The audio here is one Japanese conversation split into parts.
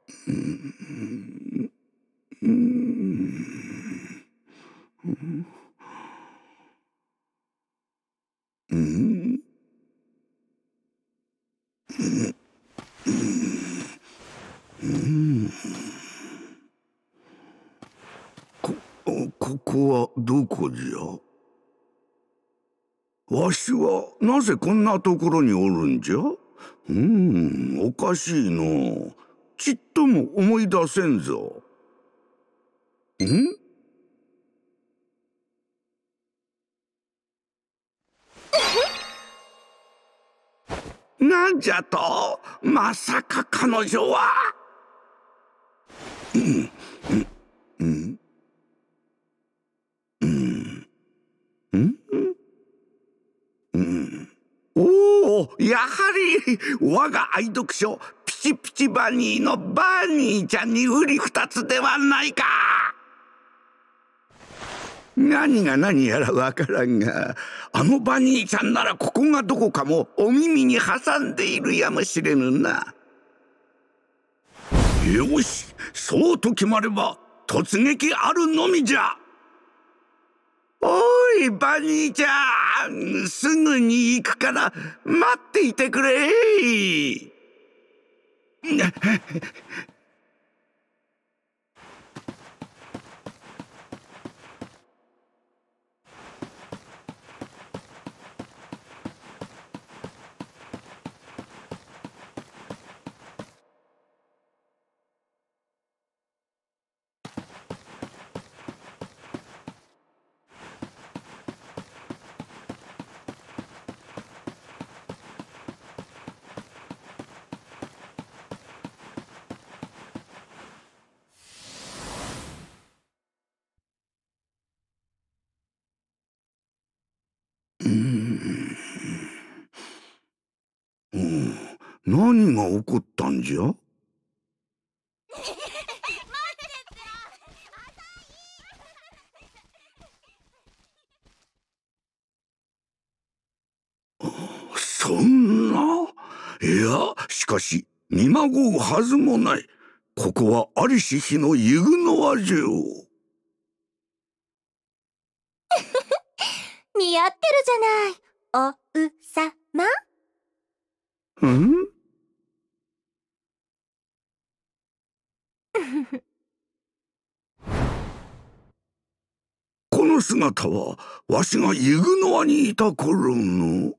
ここはどこじゃ？わしはなぜこんなところにおるんじゃ？おかしいの。ちっとも思い出せんぞ。なんじゃと？まさか彼女は。おお、やはり我が愛読書ピチピチバニーのバニーちゃんにうり二つではないか。何が何やらわからんが、あのバニーちゃんならここがどこかもお耳に挟んでいるやもしれぬな。よし、そうと決まれば突撃あるのみじゃ。おいバニーちゃん、すぐに行くから待っていてくれ。何が起こったんじゃ？そんな。いや、しかし見まごうはずもない。ここは在りし日のユグノワ城。 似合ってるじゃない、おうさま。 この姿はわしがユグノワにいた頃の。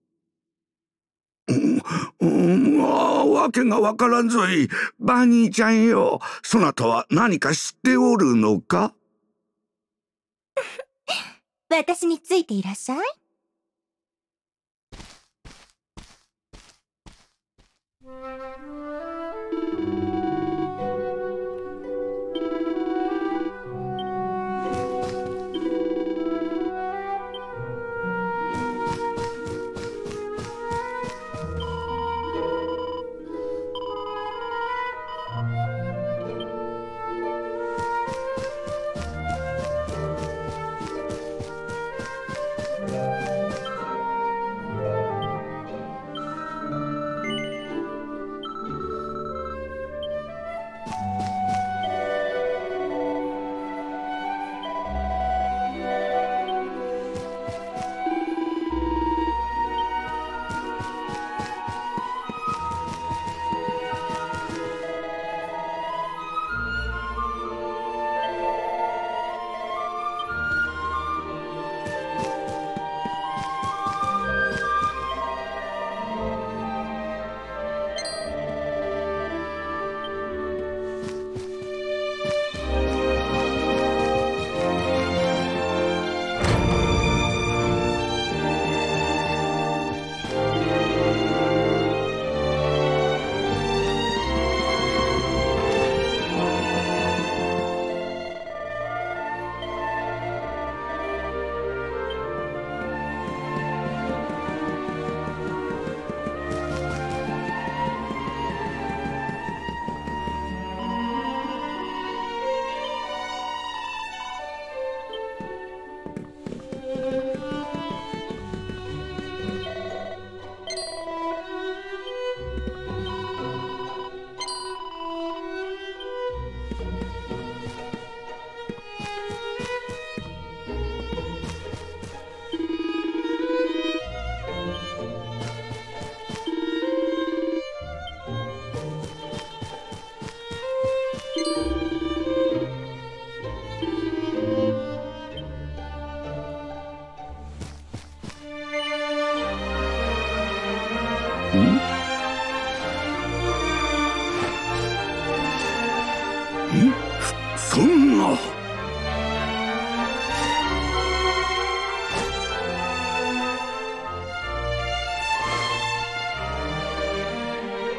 わけがわからんぞい。バニーちゃんよ、そなたは何か知っておるのか？ 私についていらっしゃい。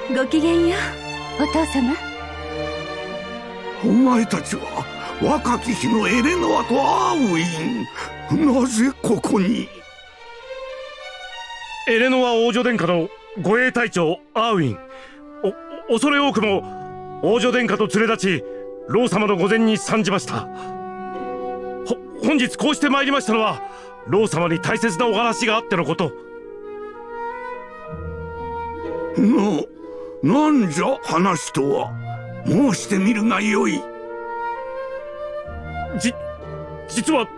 ごきげんよう、お父様。 お前たちは若き日のエレノアとアーウィン、なぜここに？ エレノア王女殿下の護衛隊長アーウィン、恐れ多くも王女殿下と連れ立ちロー様の御前に参じました。本日こうして参りましたのはロー様に大切なお話があってのこと。 なんじゃ話とは？申してみるがよい。 実は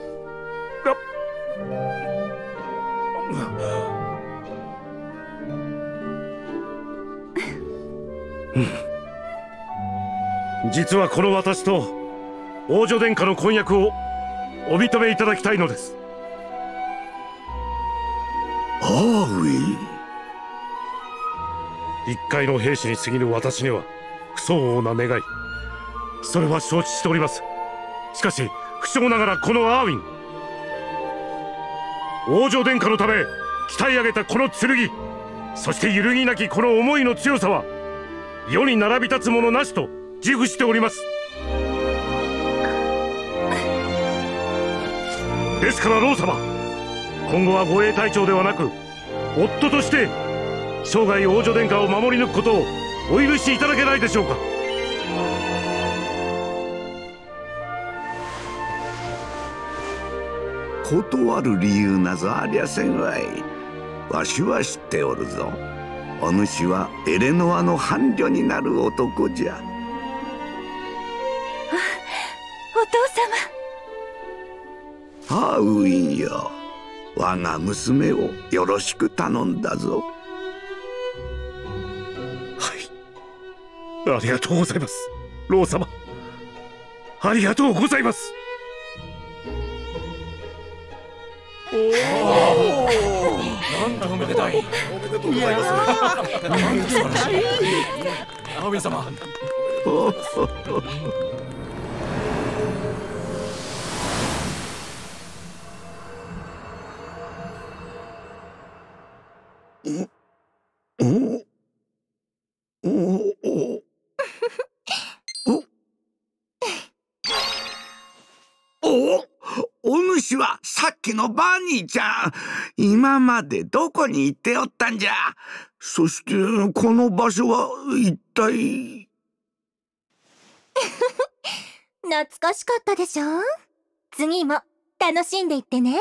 実はこの私と王女殿下の婚約をお認めいただきたいのです。 アーウィン。 一介の兵士に過ぎぬ私には不相応な願い、それは承知しております。しかし不肖ながらこのアーウィン、王女殿下のため鍛え上げたこの剣、そして揺るぎなきこの思いの強さは世に並び立つものなしと自負しております。ですからロー様、今後は護衛隊長ではなく夫として生涯王女殿下を守り抜くことをお許しいただけないでしょうか。 断る理由などありゃせんわい。わしは知っておるぞ。お主はエレノアの伴侶になる男じゃ。 お父様。 アーウィンよ、我が娘をよろしく頼んだぞ。 はい、ありがとうございます、ロー様。ありがとうございます。おお、なんだおめでたい。おめでとうございます。アーウィン様。 お主はさっきのバニーちゃん。今までどこに行っておったんじゃ。そしてこの場所は一体。 懐かしかったでしょ。次も楽しんでいってね。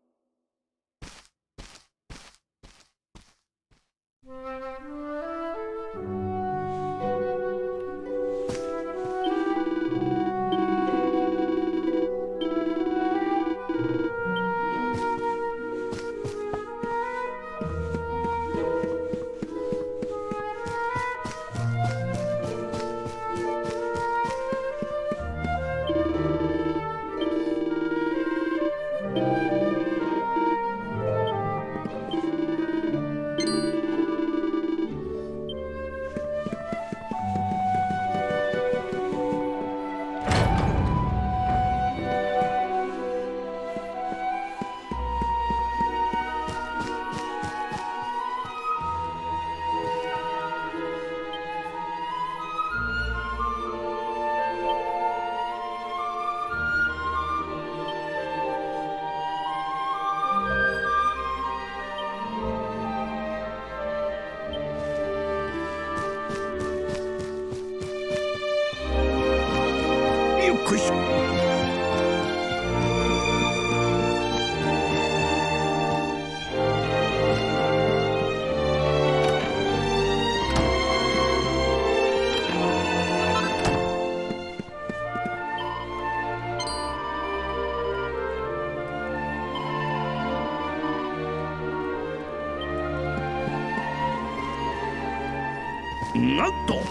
なんと。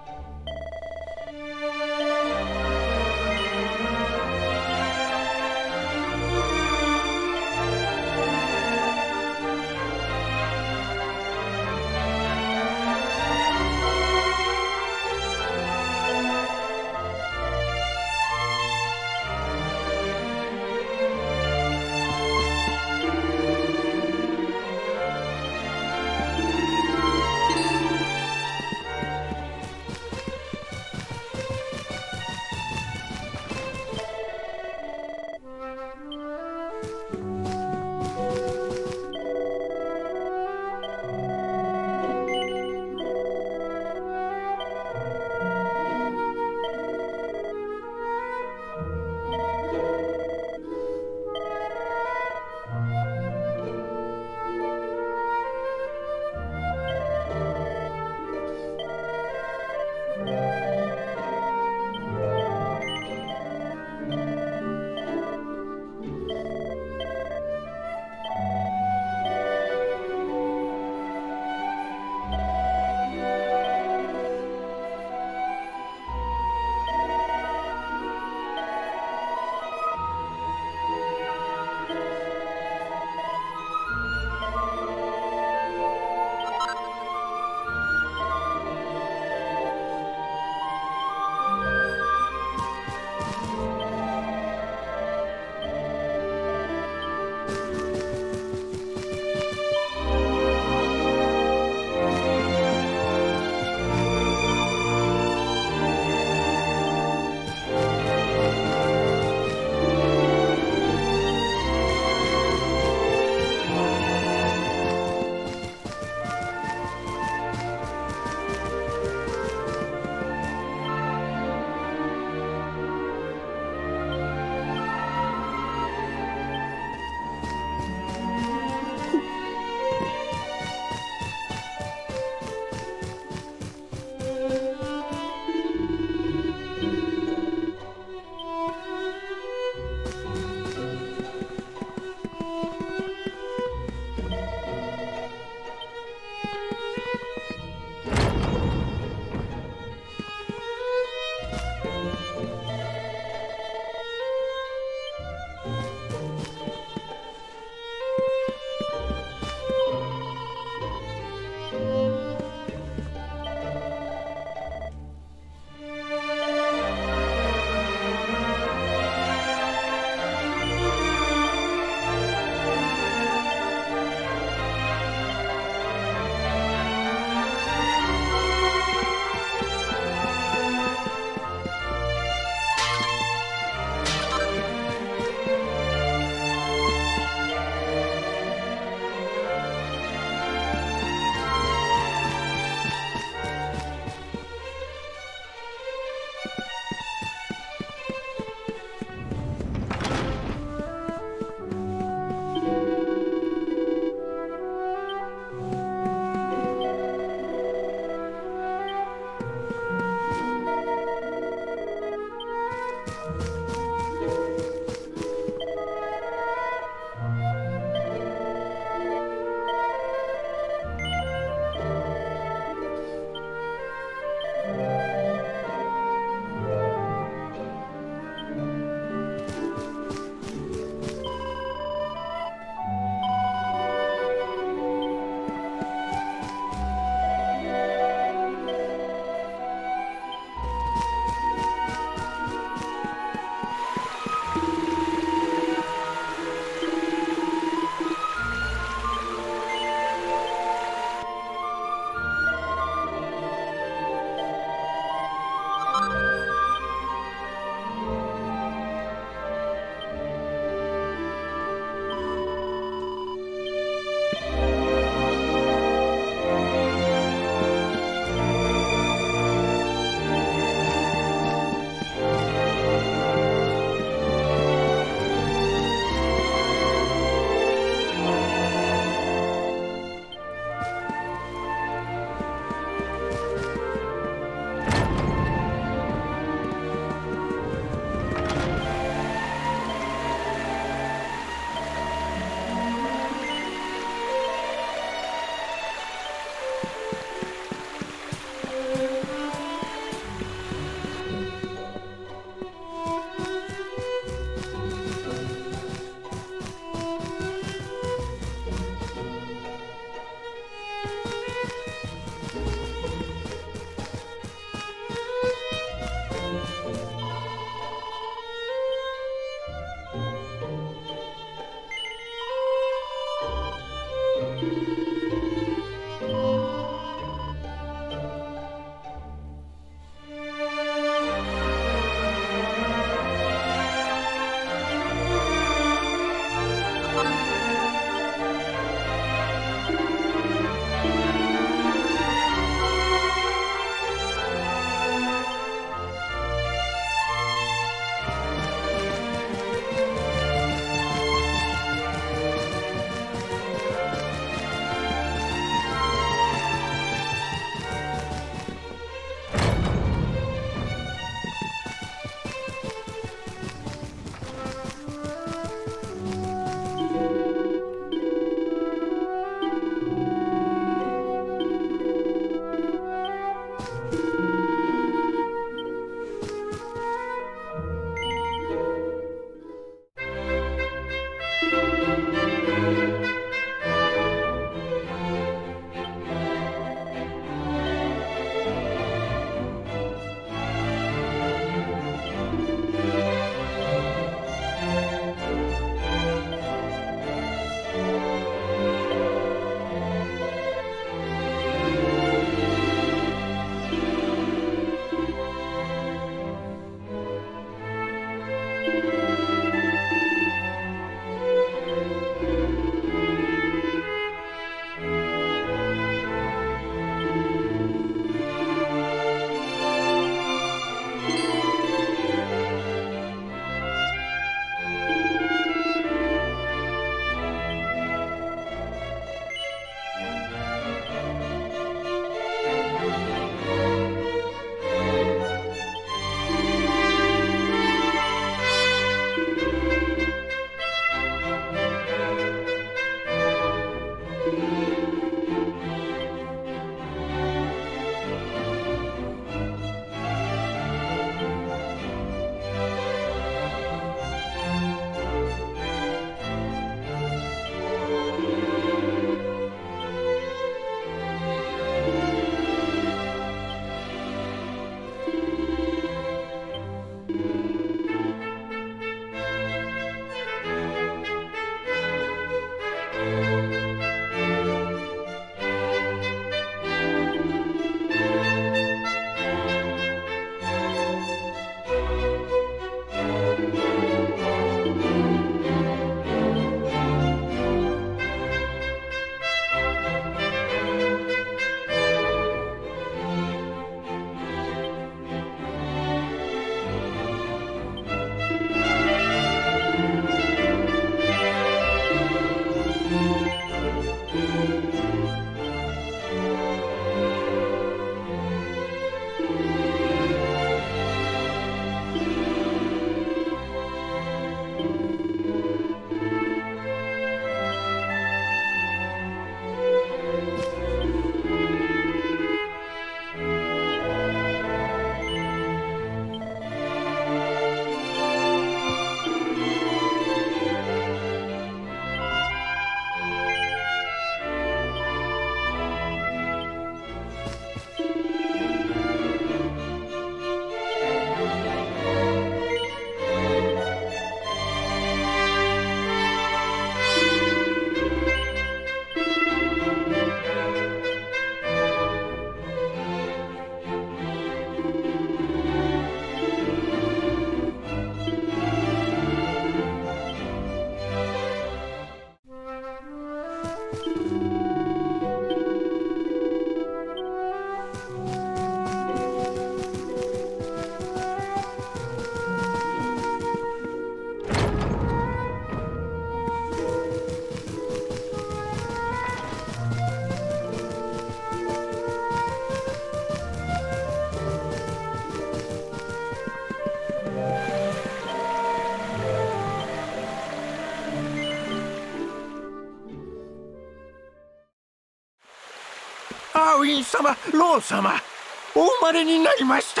ウィン様、ロー様、お生まれになりました。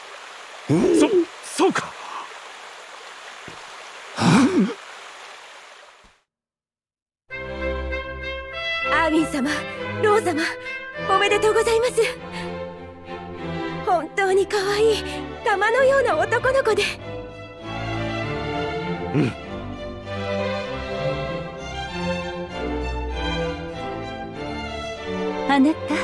そうか。 アーウィン様、ロー様、おめでとうございます。本当に可愛い玉のような男の子で。あなた、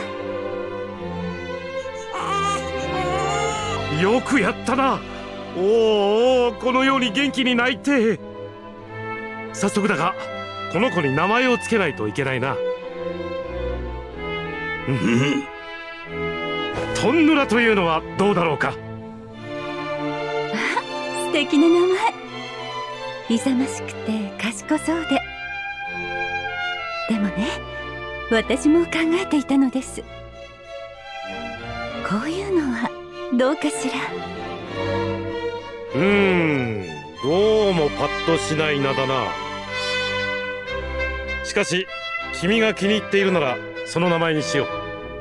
よくやったな。おお、このように元気に泣いて。早速だがこの子に名前をつけないといけないな。トンヌラというのはどうだろうか。 素敵な名前。勇ましくて賢そうで。でもね、私も考えていたのです。こういうのはどうかしら。 どうもパッとしない名だな。しかし君が気に入っているならその名前にしよ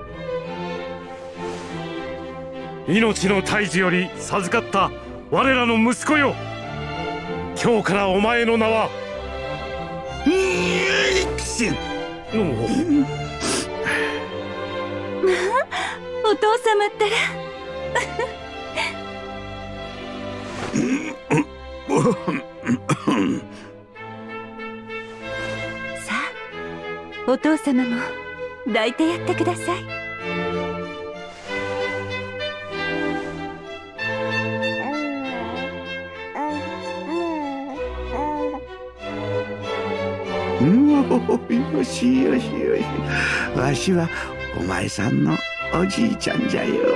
う。命の大樹より授かった我らの息子よ。今日からお前の名はお父様ったらさあ、お父様も抱いてやってください。 よしよしよし、わしはお前さんのおじいちゃんじゃよ。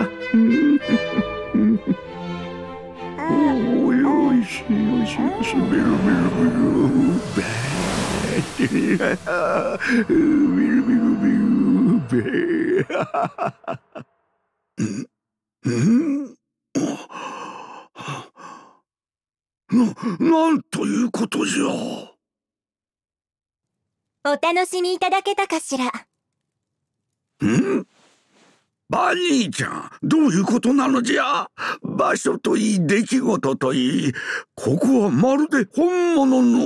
およしよしよし、ベルベルベルベルベルベルベルなんということじゃ。 お楽しみいただけたかしら。 バニーちゃん、どういうことなのじゃ。場所といい出来事といい、ここはまるで本物の。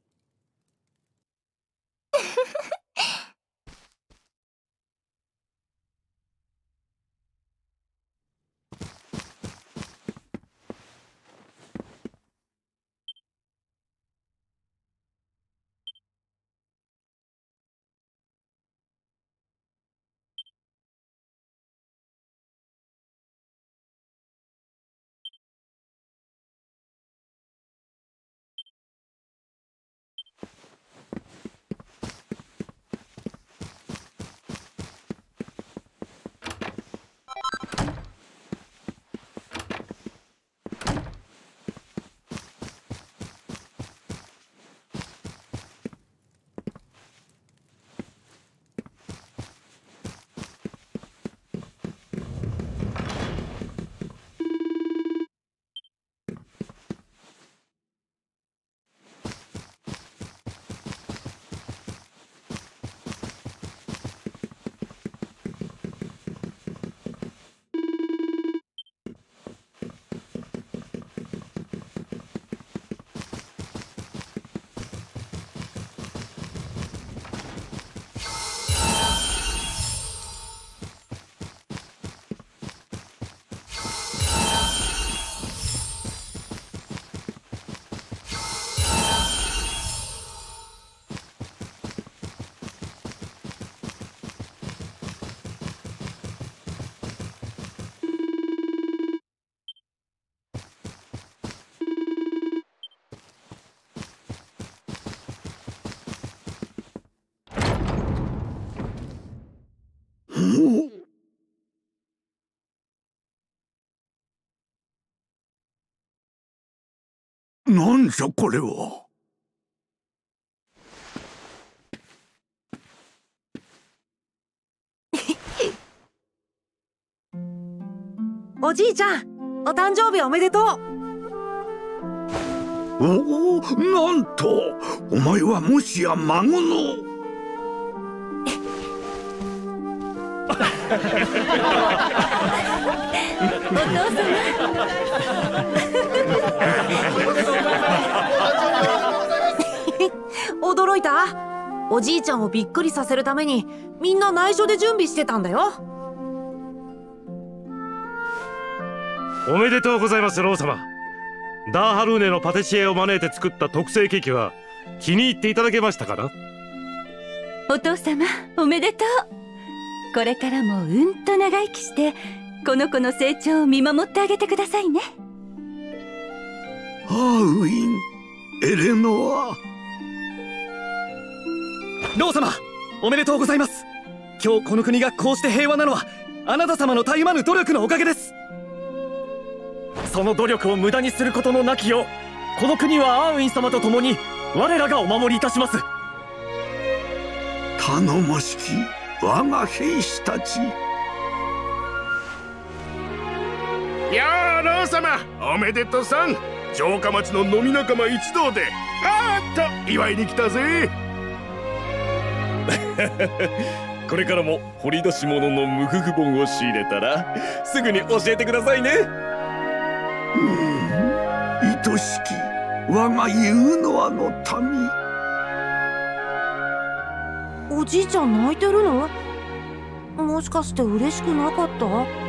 なんじゃこれは。 おじいちゃん、お誕生日おめでとう。 おお、なんとお前はもしや孫のお父様驚いた。おじいちゃんをびっくりさせるためにみんな内緒で準備してたんだよ。 おめでとうございます、ロー様。ダーハルーネのパティシエを招いて作った特製ケーキは気に入っていただけましたかな？ お父様、おめでとう。これからもうんと長生きしてこの子の成長を見守ってあげてくださいね。 アーウィン、エレノア。 ロー様、おめでとうございます。今日この国がこうして平和なのはあなた様のたゆまぬ努力のおかげです。その努力を無駄にすることのなきよう、この国はアーウィン様と共に我らがお守りいたします。 頼もしき我が兵士たち。 やあロー様、おめでとさん。城下町の飲み仲間一同でと祝いに来たぜ。 これからも掘り出し物の無夫婦本を仕入れたらすぐに教えてくださいね。 愛しき我がユーノアの民。 おじいちゃん泣いてるの？もしかして嬉しくなかった？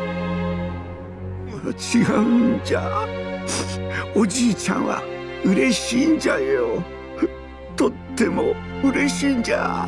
違うんじゃ。おじいちゃんは嬉しいんじゃよ。とっても嬉しいんじゃ。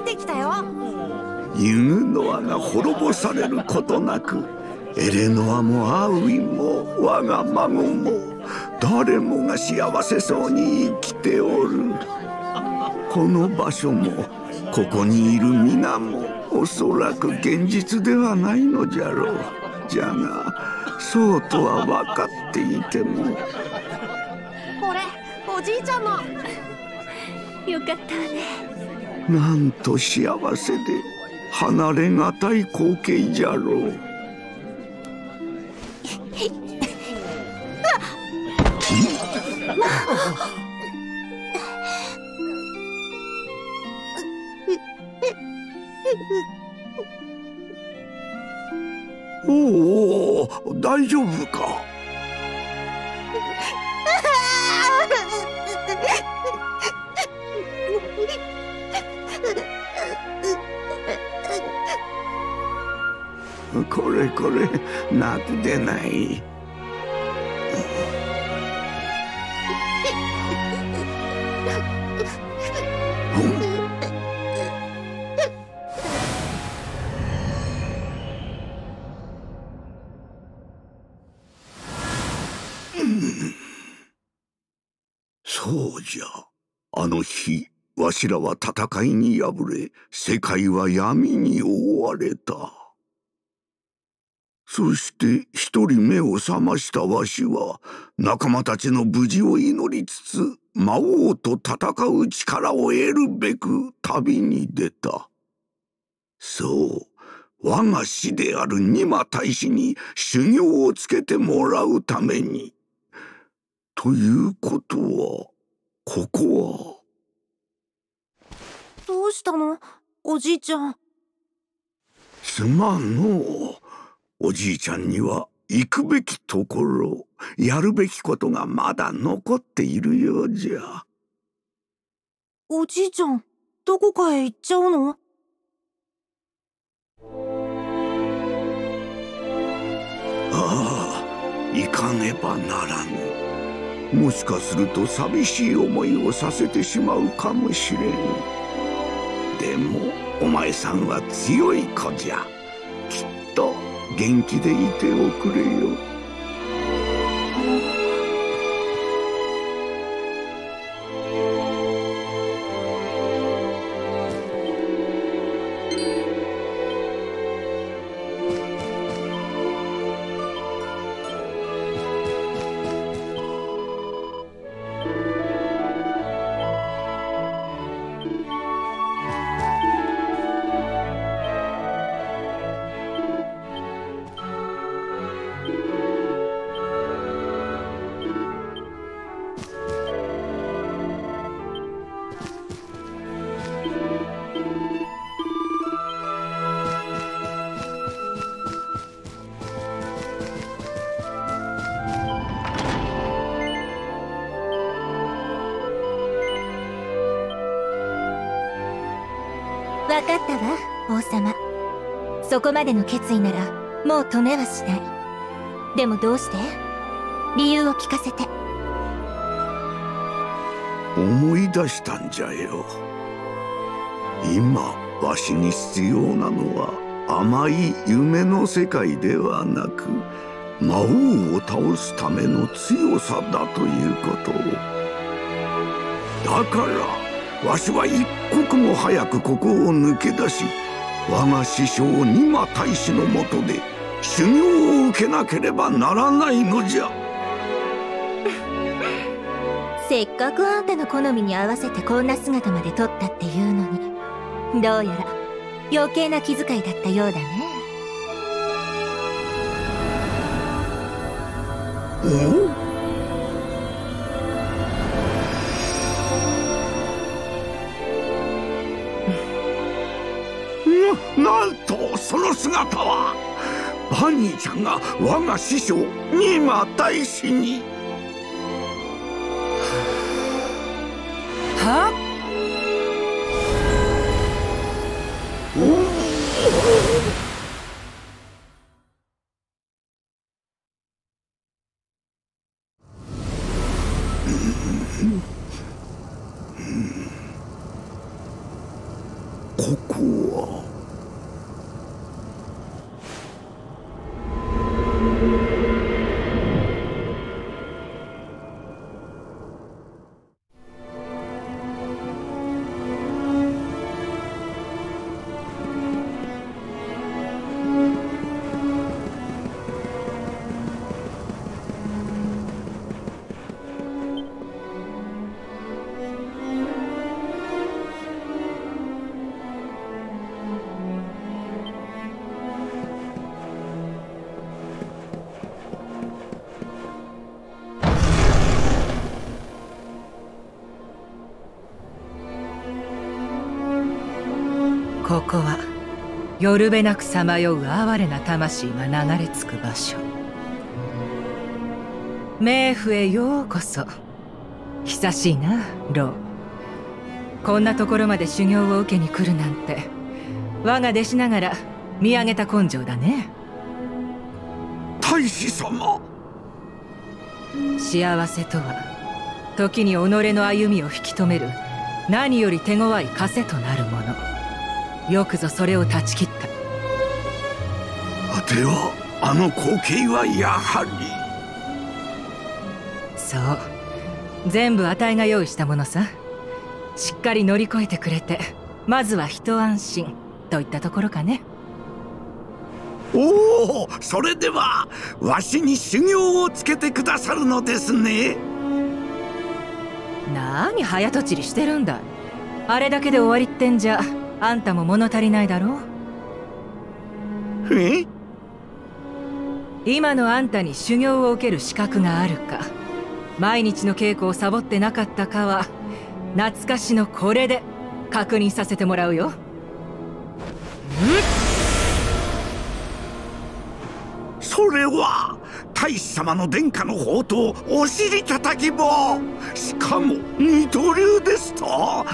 てきたよ。 ユヌノアが滅ぼされることなく、エレノアもアウィンも我が孫も誰もが幸せそうに生きておる。この場所もここにいる皆もおそらく現実ではないのじゃろう。じゃがそうとは分かっていても。 これおじいちゃんの。 よかったわね。 なんと幸せで離れがたい光景じゃろう。おお、大丈夫か。これこれ、泣くでない。そうじゃ。あの日、わしらは戦いに敗れ、世界は闇に覆われた。そして一人目を覚ましたわしは、仲間たちの無事を祈りつつ、魔王と戦う力を得るべく旅に出た。そう、我が師であるニマ大使に修行をつけてもらうために。ということは、ここは。 どうしたのおじいちゃん。 すまんのう。おじいちゃんには行くべきところ、やるべきことがまだ残っているようじゃ。 おじいちゃん、どこかへ行っちゃうの？ ああ、行かねばならぬ。もしかすると寂しい思いをさせてしまうかもしれん。でもお前さんは強い子じゃ。きっと元気でいておくれよ。 わかったわ、王様。そこまでの決意ならもう止めはしない。でもどうして？理由を聞かせて。 思い出したんじゃよ。今わしに必要なのは甘い夢の世界ではなく、魔王を倒すための強さだということを。だからわしは一刻も早くここを抜け出し、我が師匠ニマ大使のもとで修行を受けなければならないのじゃ。 せっかくあんたの好みに合わせてこんな姿まで撮ったっていうのに、どうやら余計な気遣いだったようだね。 お？なんとその姿はバニーちゃんが我が師匠ニマ大使に。 は？ ここは。 ここはよるべなくさまよう哀れな魂が流れ着く場所。冥府へようこそ。久しいな、ロー。こんなところまで修行を受けに来るなんて、我が弟子ながら見上げた根性だね。 大使様。 幸せとは時に己の歩みを引き止める何より手強い枷となるもの。よくぞそれを断ち切った。 はてはあの光景はやはり。 そう、全部あたいが用意したものさ。しっかり乗り越えてくれて、まずは一安心といったところかね。 おお、それではわしに修行をつけてくださるのですね。 なに早とちりしてるんだ。あれだけで終わりってんじゃあんたも物足りないだろう。 え？ 今のあんたに修行を受ける資格があるか、毎日の稽古をサボってなかったかは懐かしのこれで確認させてもらうよ。 それは大使様の殿下の宝刀お尻叩き棒、しかも二刀流ですと。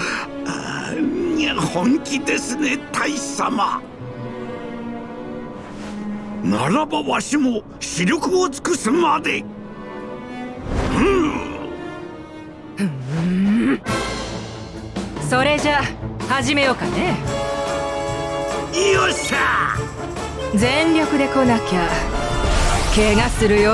本気ですね、大使様。ならばわしも視力を尽くすまで。 それじゃ始めようかね。 よっしゃ。 全力で来なきゃ怪我するよ。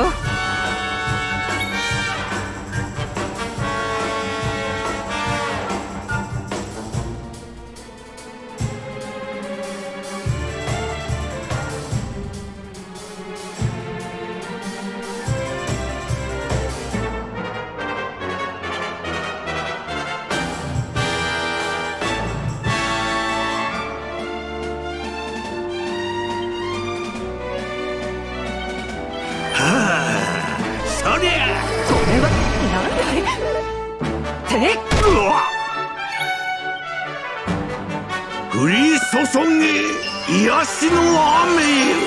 降り注げ癒しの雨。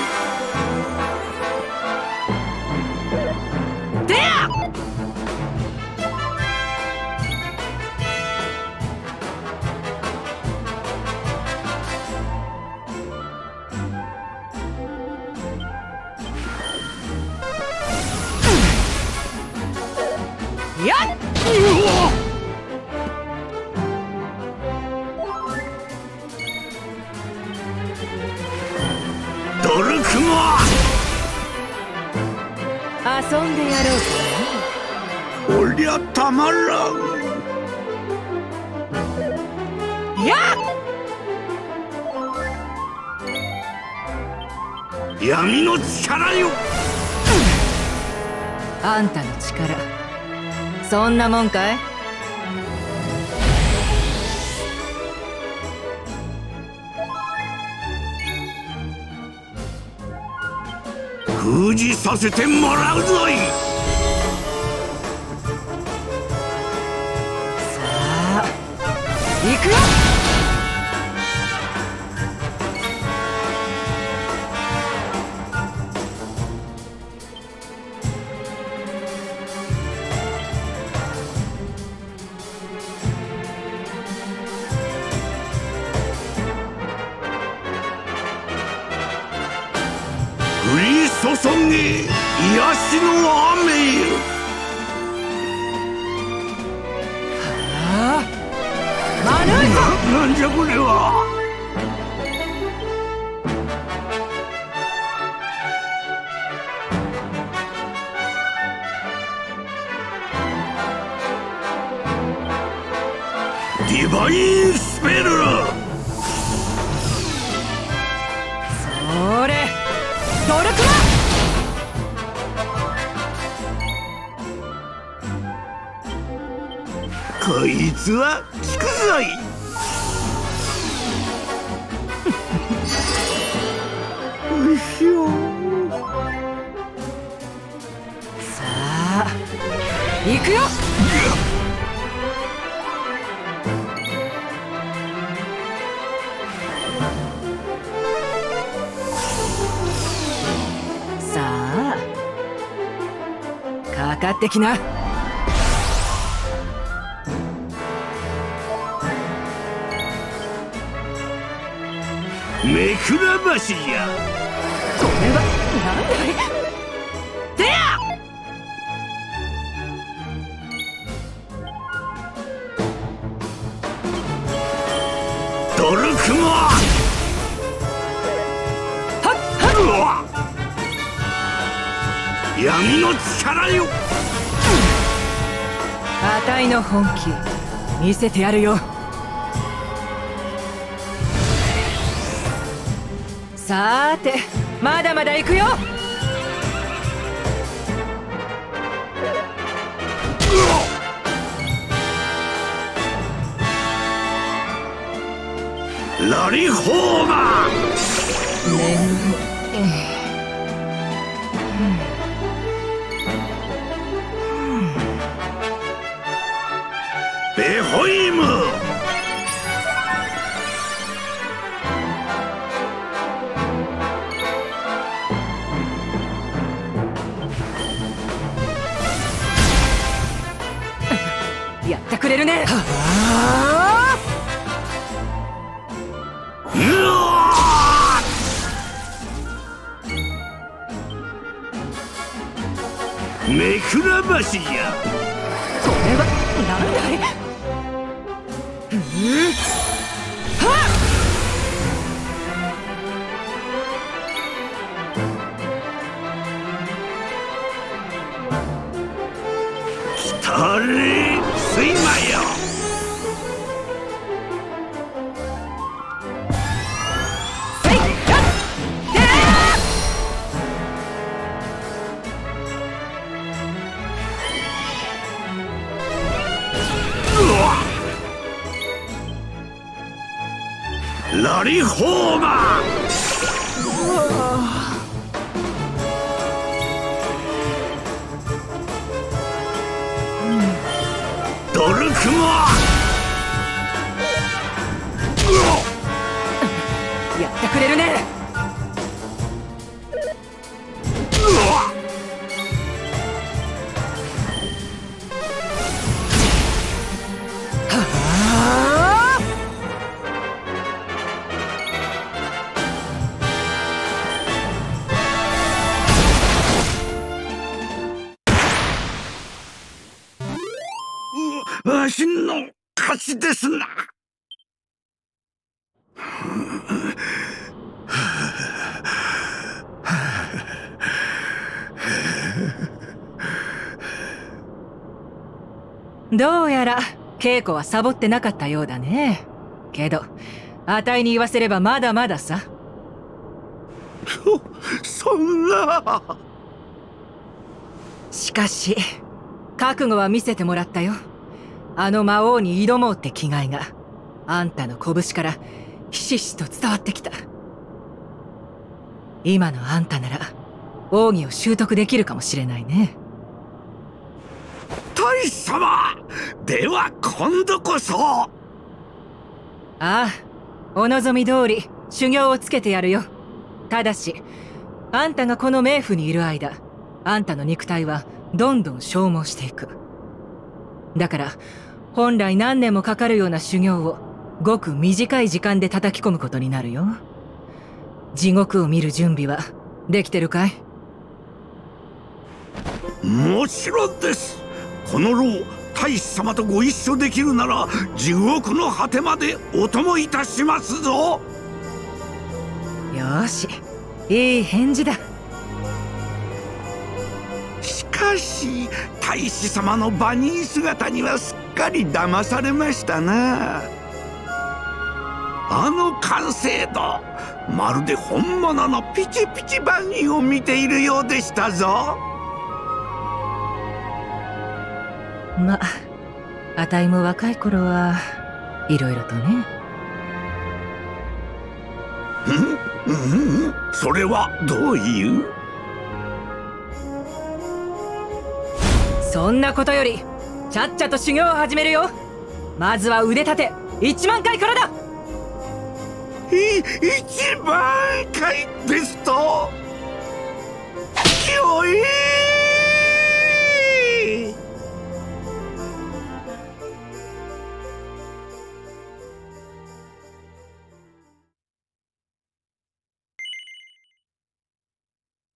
でややっドルクモ。 遊んでやろうかな。 おりゃたまらん。 やっ闇の力よ。 あんたの力そんなもんかい。 封じさせてもらうぞい。 さあ行くよ。 降り注げ癒しの雨よ。 はあ、まぬいぞ。 なんじゃこれは。 ディバインスペル。 それドルクマ。こいつは効くぞい。うひょ。 さあ行くよ。さあかかってきな。 めくらましや。 これは何だい。でやドルクモ。 はっはっ。闇の力よ。 あたいの本気見せてやるよ。さーてまだまだ行くよ。 ラリホーマー。ベホイム。 やってくれるね。 めくらましや。 これは何だい。はっ。 来たれ睡魔よ。ラリホーマー。ドルクモ。 やってくれるね。 わしの勝ちですな。 どうやら稽古はサボってなかったようだね。けどあたいに言わせればまだまださ。 そんな。 しかし覚悟は見せてもらったよ。あの魔王に挑もうって気概があんたの拳からひしひしと伝わってきた。今のあんたなら奥義を習得できるかもしれないね。 大様では今度こそ。 ああ、お望み通り修行をつけてやるよ。ただしあんたがこの冥府にいる間、あんたの肉体はどんどん消耗していく。だから本来何年もかかるような修行をごく短い時間で叩き込むことになるよ。地獄を見る準備はできてるかい？ もちろんです。この老太子様とご一緒できるなら地獄の果てまでお供いたしますぞ。 よし、いい返事だ。 しかし太子様のバニー姿にはすっかり騙されましたな。あの完成度、まるで本物のピチピチバギーを見ているようでしたぞ。 ま、あたいも若い頃はいろいろとね。 それはどういう？ そんなことよりちゃっちゃと修行を始めるよ。まずは腕立て1万回からだ。 1万回ですと？